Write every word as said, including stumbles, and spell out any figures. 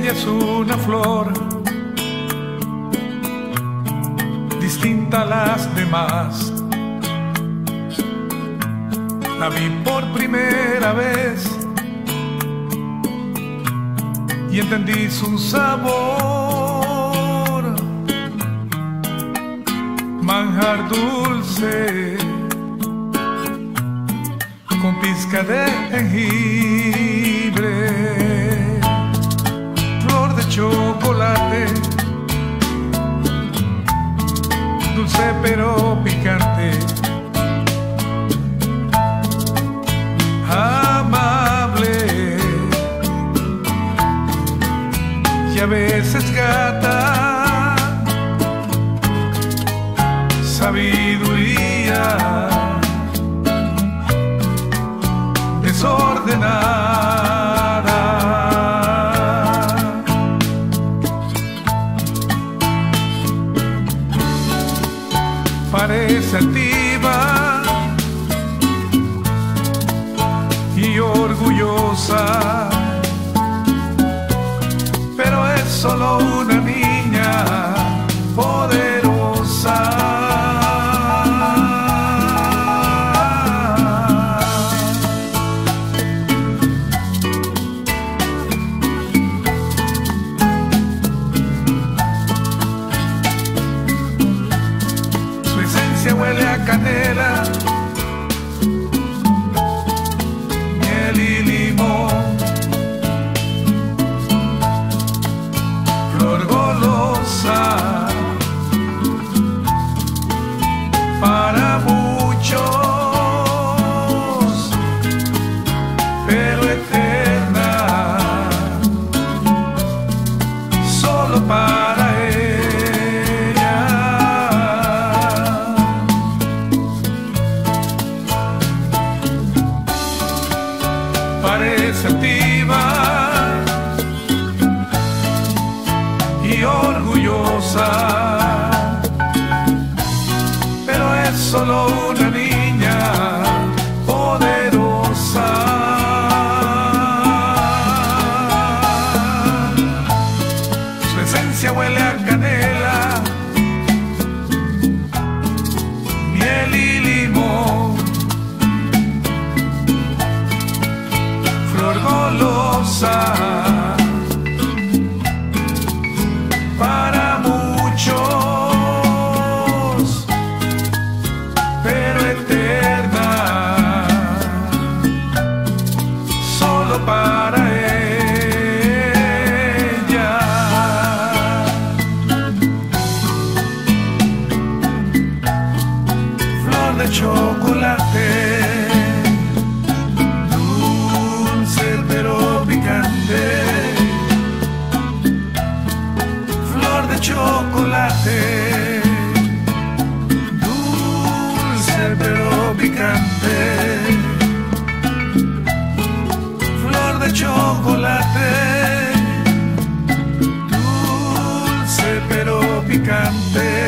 Ella es una flor distinta a las demás. La vi por primera vez y entendí su sabor, manjar dulce con pizca de jengibre, flor de chocolate, dulce pero picante, amable y a veces gata, sabiduría desordenada. Parece altiva y orgullosa, pero es solo una niña poderosa. Huele a canela, miel y limón, flor golosa para muchos, pero eterna solo para receptiva y orgullosa, pero es solo una niña poderosa. Su esencia huele a canela, miel y limón, flor golosa para muchos, pero eterna solo para ella. Flor de chocolate, flor de chocolate, dulce pero picante, flor de chocolate, dulce pero picante.